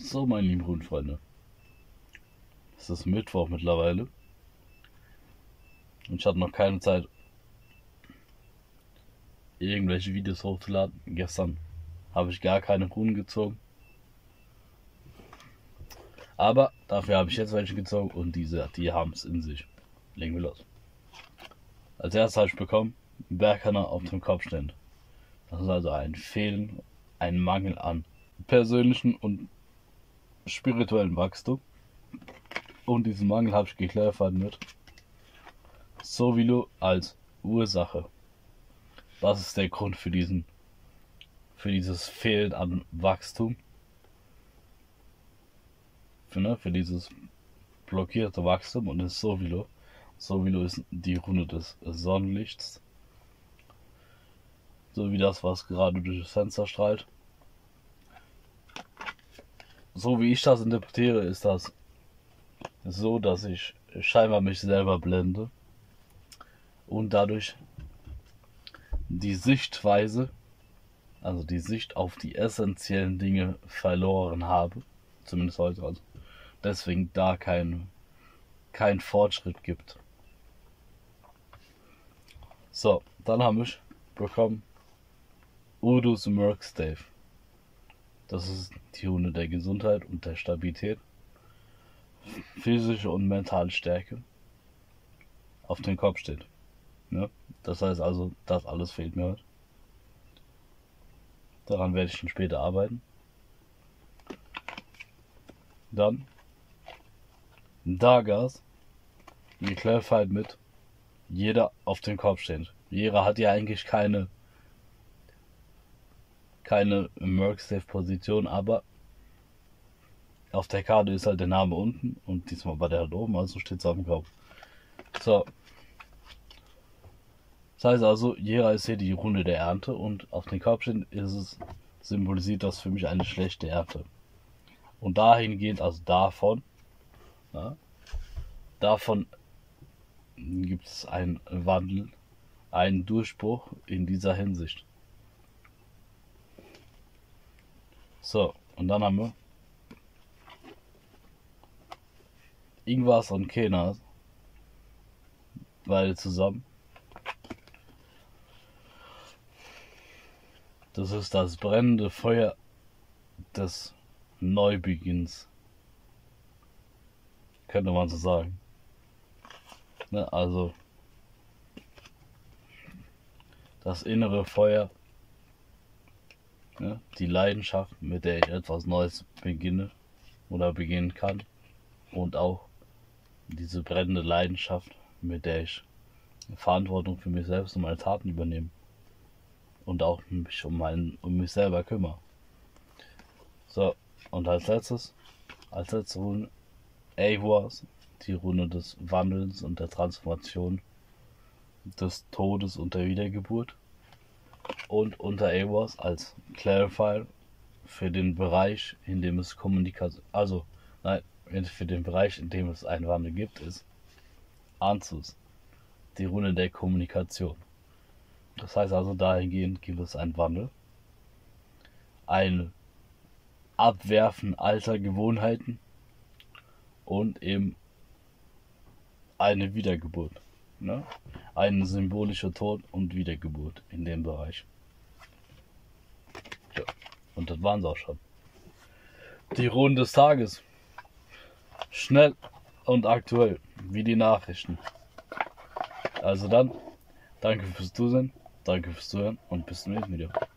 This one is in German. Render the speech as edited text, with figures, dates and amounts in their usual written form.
So, meine lieben Hundfreunde, es ist Mittwoch mittlerweile und ich hatte noch keine Zeit, irgendwelche Videos hochzuladen. Gestern habe ich gar keine Runden gezogen, aber dafür habe ich jetzt welche gezogen und die haben es in sich. Legen wir los. Als erstes habe ich bekommen Berghammer auf dem Kopfstand. Das ist also ein Fehlen, ein Mangel an persönlichen und spirituellen Wachstum. Und diesen Mangel habe ich geklärt mit Sowilo als Ursache. Was ist der Grund für dieses Fehlen an Wachstum? Für dieses blockierte Wachstum, und das ist Sowilo. Sowilo ist die Rune des Sonnenlichts. So wie das, was gerade durch das Fenster strahlt. So wie ich das interpretiere, ist das so, dass ich scheinbar mich selber blende und dadurch die Sichtweise, also die Sicht auf die essentiellen Dinge verloren habe. Zumindest heute. Also deswegen da kein Fortschritt gibt. So, dann habe ich bekommen Udus Merkstave. Das ist die Rune der Gesundheit und der Stabilität, physische und mentale Stärke auf dem Kopf steht. Ja? Das heißt also, das alles fehlt mir heute. Daran werde ich dann später arbeiten. Dann Dagas, geklärt mit jeder auf dem Kopf steht. Jeder hat ja eigentlich keine Merkstave-Position, aber auf der Karte ist halt der Name unten und diesmal war der halt oben, also steht es auf dem Kopf. So. Das heißt also, Jera ist hier die Rune der Ernte und auf dem Kopf symbolisiert das für mich eine schlechte Ernte. Und dahingehend, also davon gibt es einen Wandel, einen Durchbruch in dieser Hinsicht. So, und dann haben wir Ingwas und Kenas, beide zusammen. Das ist das brennende Feuer des Neubeginns, könnte man so sagen. Ne, also das innere Feuer, ne, die Leidenschaft, mit der ich etwas Neues beginne oder beginnen kann, und auch diese brennende Leidenschaft, mit der ich Verantwortung für mich selbst und meine Taten übernehme und auch mich um mich selber kümmere. So, und als letzte Rune Ehwaz, die Rune des Wandels und der Transformation, des Todes und der Wiedergeburt. Und unter Ehwaz als Clarifier für den Bereich, in dem es für den Bereich, in dem es einen Wandel gibt, ist Anzus, die Rune der Kommunikation. Das heißt also, dahingehend gibt es einen Wandel, ein Abwerfen alter Gewohnheiten und eben eine Wiedergeburt. Ne? Ein symbolischer Tod und Wiedergeburt in dem Bereich. Ja, und das waren sie auch schon. Die Runen des Tages. Schnell und aktuell, wie die Nachrichten. Also dann, danke fürs Zusehen, danke fürs Zuhören und bis zum nächsten Video.